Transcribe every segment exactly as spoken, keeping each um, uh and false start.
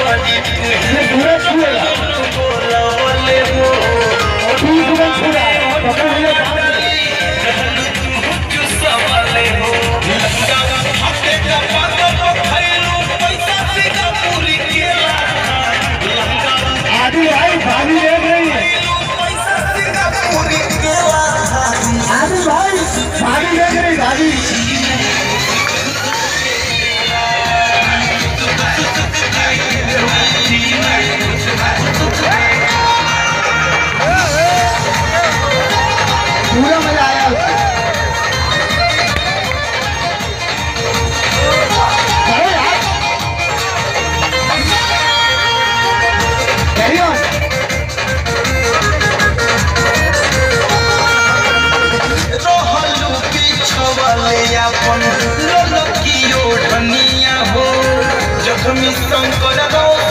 जख्मी शंकर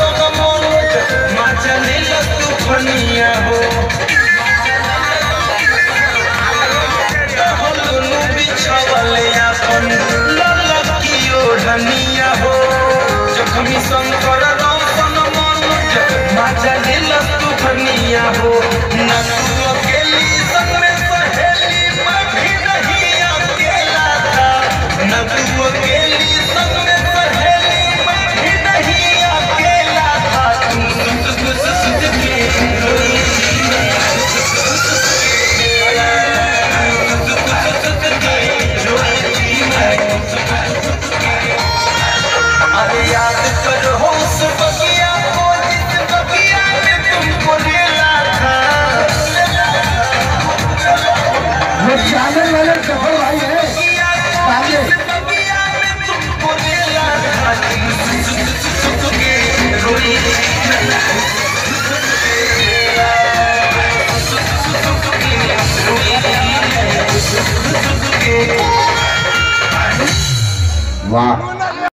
माचले लुफनिया हो बिछवले अपन ललकियो धनिया हो जख्मी शंकर माचले लुफनिया हो न तू अकेली संग में सहेली मैं भी नहीं अकेला था न तू अकेली संग में सागर वाले सफर भाई है वाह।